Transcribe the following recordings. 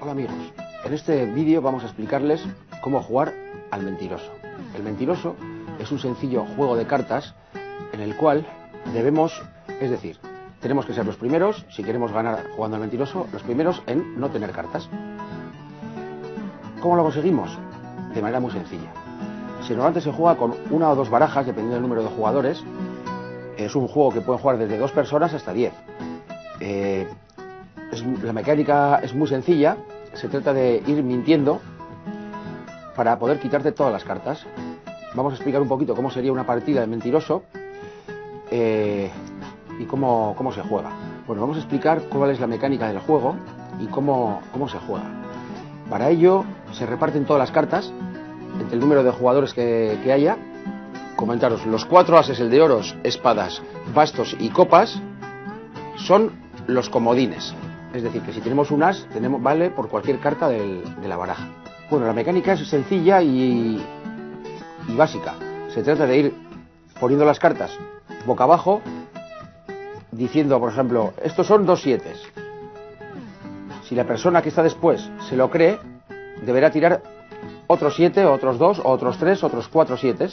Hola amigos, en este vídeo vamos a explicarles cómo jugar al mentiroso. El mentiroso es un sencillo juego de cartas en el cual debemos, es decir, tenemos que ser los primeros, si queremos ganar jugando al mentiroso, los primeros en no tener cartas. ¿Cómo lo conseguimos? De manera muy sencilla. Si normalmente se juega con una o dos barajas, dependiendo del número de jugadores, es un juego que pueden jugar desde 2 personas hasta 10. La mecánica es muy sencilla, se trata de ir mintiendo para poder quitarte todas las cartas. Vamos a explicar un poquito cómo sería una partida de mentiroso y cómo se juega. Bueno, vamos a explicar cuál es la mecánica del juego y cómo se juega. Para ello se reparten todas las cartas entre el número de jugadores que haya. Comentaros, los 4 ases, el de oros, espadas, bastos y copas, son los comodines. Es decir, que si tenemos un as, vale por cualquier carta de la baraja. Bueno, la mecánica es sencilla y básica. Se trata de ir poniendo las cartas boca abajo, diciendo, por ejemplo, estos son 2 7. Si la persona que está después se lo cree, deberá tirar otros 7, otros 2, otros 3, otros 4 7.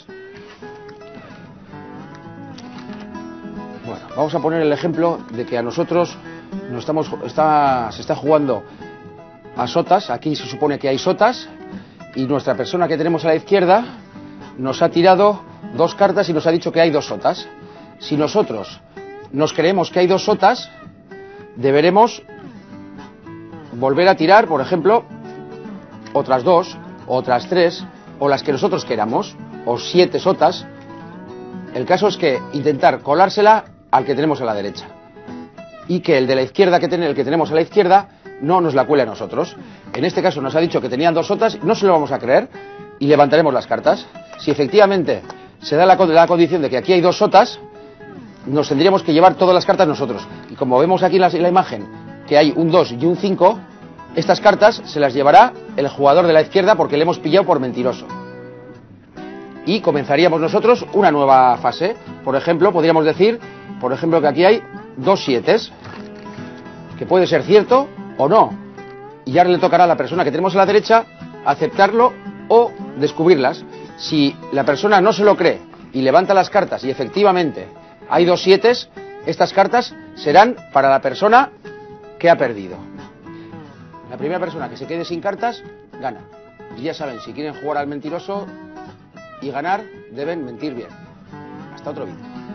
Bueno, vamos a poner el ejemplo de que a nosotros se está jugando a sotas. Aquí se supone que hay sotas y nuestra persona que tenemos a la izquierda nos ha tirado 2 cartas y nos ha dicho que hay 2 sotas. Si nosotros nos creemos que hay 2 sotas, deberemos volver a tirar, por ejemplo, otras 2, otras 3, o las que nosotros queramos, o 7 sotas. El caso es que intentar colársela al que tenemos a la derecha, y que el de la izquierda el que tenemos a la izquierda no nos la cuele a nosotros. En este caso nos ha dicho que tenían 2 sotas, no se lo vamos a creer y levantaremos las cartas. Si efectivamente se da la condición de que aquí hay 2 sotas, nos tendríamos que llevar todas las cartas nosotros. Y como vemos aquí en la imagen que hay un 2 y un 5, estas cartas se las llevará el jugador de la izquierda porque le hemos pillado por mentiroso. Y comenzaríamos nosotros una nueva fase. Por ejemplo, podríamos decir, que aquí hay 2 7, que puede ser cierto o no. Y ya le tocará a la persona que tenemos a la derecha aceptarlo o descubrirlas. Si la persona no se lo cree y levanta las cartas y efectivamente hay 2 7, estas cartas serán para la persona que ha perdido. La primera persona que se quede sin cartas gana. Y ya saben, si quieren jugar al mentiroso y ganar, deben mentir bien. Hasta otro vídeo.